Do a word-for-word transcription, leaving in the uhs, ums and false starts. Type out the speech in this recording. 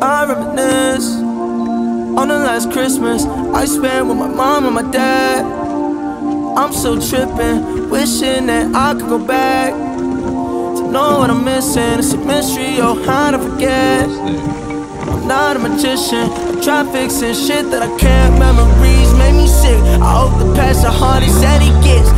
I reminisce on the last Christmas I spent with my mom and my dad. I'm so trippin', wishing that I could go back to know what I'm missing. It's a mystery, oh how to forget. I'm not a magician, I try fixing shit that I can't. Memories make me sick, I hope the past the hardest that it gets.